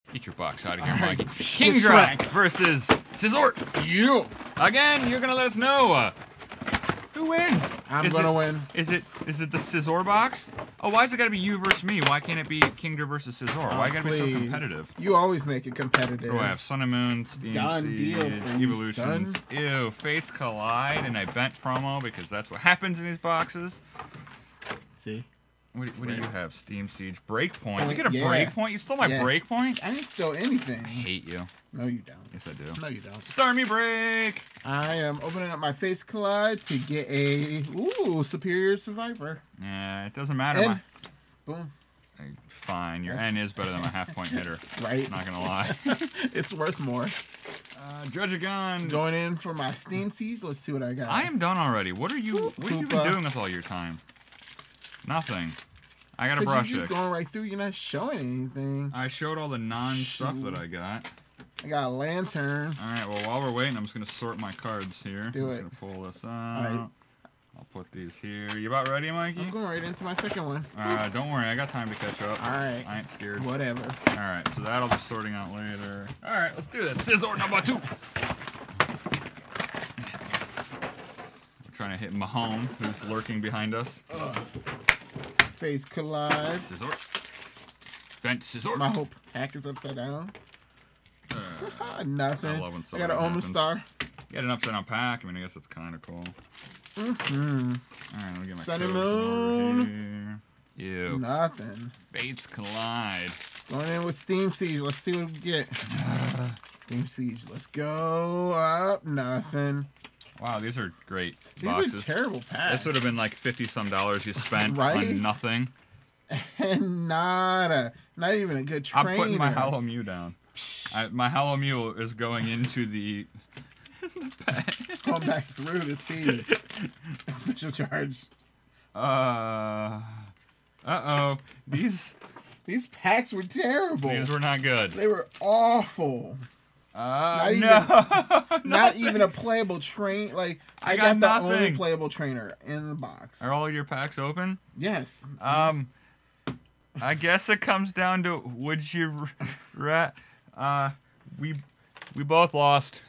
Get your box out of here, Alright, Mikey. Kingdra versus Scizor. You. Again, you're gonna let us know who wins. I'm gonna win. Is it the Scizor box? Oh, why's it gotta be you versus me? Why can't it be Kingdra versus Scizor? Why gotta be so competitive? You always make it competitive. Oh, I have Sun and Moon, Steam Siege, Evolutions. Ew, Fates Collide, and I bent promo because that's what happens in these boxes. See? What do you have? Steam Siege. Breakpoint. You get a Breakpoint? You stole my Breakpoint? I didn't steal anything. I hate you. No, you don't. Yes, I do. No, you don't. Stormy Break! I am opening up my Face Collide to get a Superior Survivor. Yeah, it doesn't matter. Boom. Fine, your N is better than my half-point hitter. Right. Not gonna lie. It's worth more. Judge a gun. Going in for my Steam Siege. Let's see what I got. I am done already. What have you been doing with all your time? Nothing. I gotta brush it. You're just going right through. You're not showing anything. I showed all the non-stuff that I got. I got a Lantern. All right. Well, while we're waiting, I'm just gonna sort my cards here. Do it. I'm just gonna pull this out. I'll put these here. You about ready, Mikey? I'm going right into my second one. Don't worry. I got time to catch up. All right. I ain't scared. Whatever. All right. So that'll be sorting out later. All right. Let's do this. Scizor number 2. I'm trying to hit Mahone, who's lurking behind us. Face Collide. Scizor. Bent Scizor. My whole pack is upside down. Nothing. I love when I got an Omastar. Get an upside down pack. I mean, I guess that's kind of cool. All right, let me get my Sun and codes over Moon. here. Ew. Nothing. Fates Collide. Going in with Steam Siege. Let's see what we get. Steam Siege. Let's go up. Nothing. Wow, these are great These boxes. are terrible packs. This would have been like $50-some you spent Right? on nothing. And not even a good trainer. I'm putting my Hollow Mew down. My Hollow Mew is going into the Going back through to see a special charge. Uh-oh. These packs were terrible. These were not good. They were awful. Not even a playable train. Like I got the only playable trainer in the box. Are all your packs open? Yes. I guess it comes down to would you we both lost.